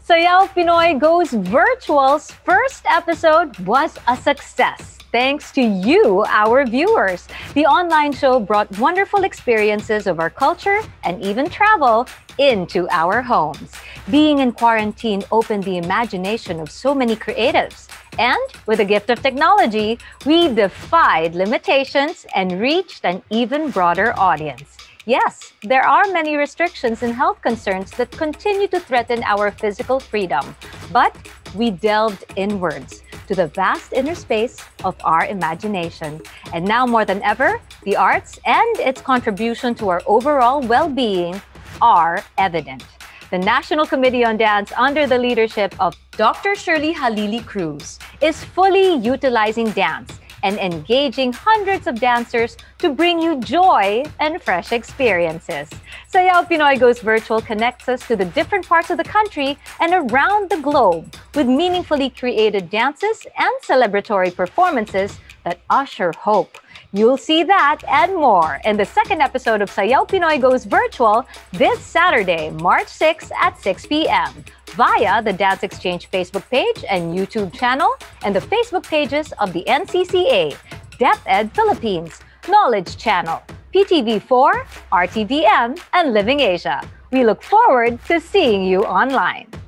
Sayaw Pinoy Goes Virtual's first episode was a success. Thanks to you, our viewers. The online show brought wonderful experiences of our culture and even travel into our homes. Being in quarantine opened the imagination of so many creatives. And with the gift of technology, we defied limitations and reached an even broader audience. Yes, there are many restrictions and health concerns that continue to threaten our physical freedom. But we delved inwards to the vast inner space of our imagination. And now more than ever, the arts and its contribution to our overall well-being are evident. The National Committee on Dance, under the leadership of Dr. Shirley Halili Cruz, is fully utilizing dance and engaging hundreds of dancers to bring you joy and fresh experiences. Sayaw Pinoy Goes Virtual connects us to the different parts of the country and around the globe with meaningfully created dances and celebratory performances that usher hope. You'll see that and more in the second episode of Sayaw Pinoy Goes Virtual this Saturday, March 6 at 6 p.m. via the Dance Xchange Facebook page and YouTube channel and the Facebook pages of the NCCA, DepEd Philippines, Knowledge Channel, PTV4, RTVM, and Living Asia. We look forward to seeing you online.